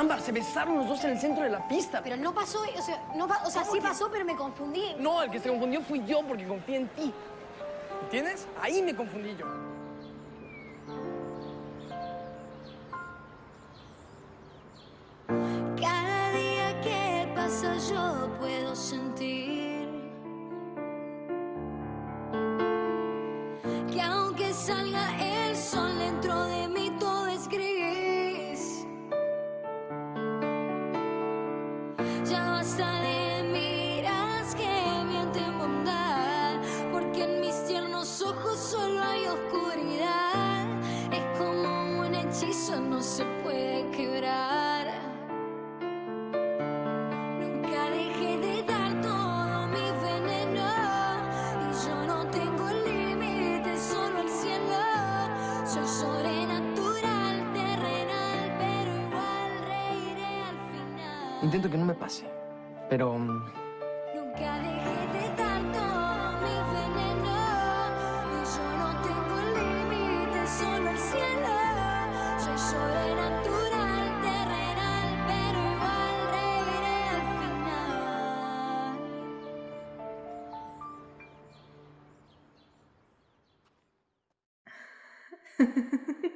Ámbar, se besaron los dos en el centro de la pista. Pero no pasó, o sea, sí pasó, pero me confundí. No, el que se confundió fui yo porque confié en ti. ¿Entiendes? Ahí me confundí yo. Cada día que pasa yo puedo sentir que aunque salga el sol dentro de mí todo es gris. Ya basta de miradas que mienten bondad, porque en mis tiernos ojos solo hay oscuridad. Es como un hechizo, no se puede quebrar. Nunca dejé de dar todo mi veneno y yo no tengo límites, solo el cielo. Soy sobrenatural, terrenal, pero igual reiré al final. Intento que no me pase, pero... Nunca dejé de dar todo mi veneno y yo no tengo límites, solo el cielo. Soy sobrenatural, terrenal, pero igual reiré al final.